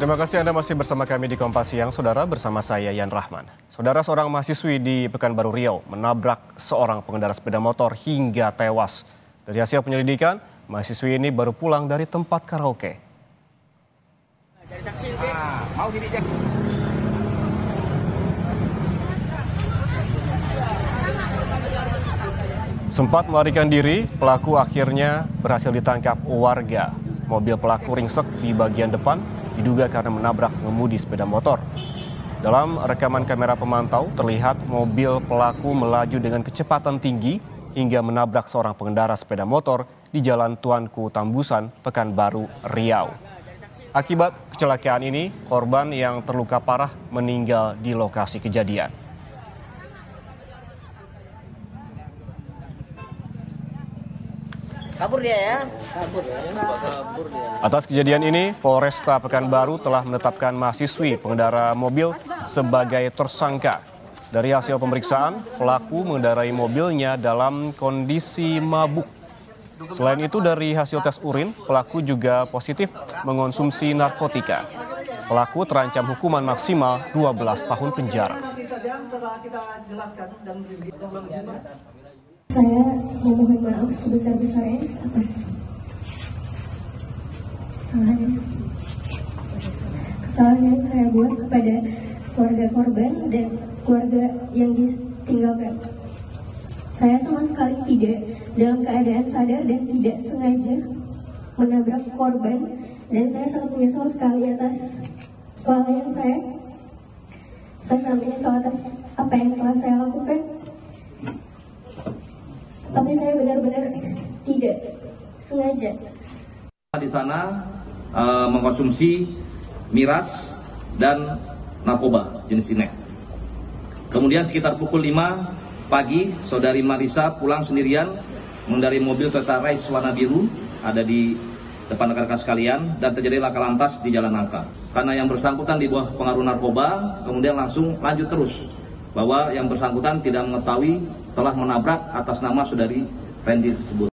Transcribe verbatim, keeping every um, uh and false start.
Terima kasih Anda masih bersama kami di Kompas Siang, Saudara, bersama saya Yan Rahman. Saudara, seorang mahasiswi di Pekanbaru Riau menabrak seorang pengendara sepeda motor hingga tewas. Dari hasil penyelidikan, mahasiswi ini baru pulang dari tempat karaoke. Sempat melarikan diri, pelaku akhirnya berhasil ditangkap warga. Mobil pelaku ringsek di bagian depan, diduga karena menabrak pengemudi sepeda motor. Dalam rekaman kamera pemantau, terlihat mobil pelaku melaju dengan kecepatan tinggi hingga menabrak seorang pengendara sepeda motor di Jalan Tuanku Tambusan, Pekanbaru, Riau. Akibat kecelakaan ini, korban yang terluka parah meninggal di lokasi kejadian. Kabur dia ya, kabur ya, kabur dia. Atas kejadian ini, Polresta Pekanbaru telah menetapkan mahasiswi pengendara mobil sebagai tersangka. Dari hasil pemeriksaan, pelaku mengendarai mobilnya dalam kondisi mabuk. Selain itu, dari hasil tes urin, pelaku juga positif mengonsumsi narkotika. Pelaku terancam hukuman maksimal dua belas tahun penjara. Saya memohon maaf sebesar-besarnya atas kesalahan kesalahan yang saya buat kepada keluarga korban dan keluarga yang ditinggalkan. Saya sama sekali tidak dalam keadaan sadar dan tidak sengaja menabrak korban, dan saya sangat menyesal sekali atas kelalaian saya. Saya sangat menyesal atas apa yang telah saya lakukan. Tapi saya benar-benar tidak sengaja. Di sana uh, mengkonsumsi miras dan narkoba jenis sinek. Kemudian sekitar pukul lima pagi, saudari Marisa pulang sendirian mengendarai mobil Toyota Rise warna biru ada di depan rekan-rekan sekalian, dan terjadi laka lantas di Jalan Nangka. Karena yang bersangkutan di bawah pengaruh narkoba, kemudian langsung lanjut terus bahwa yang bersangkutan tidak mengetahui telah menabrak atas nama saudari Randy tersebut.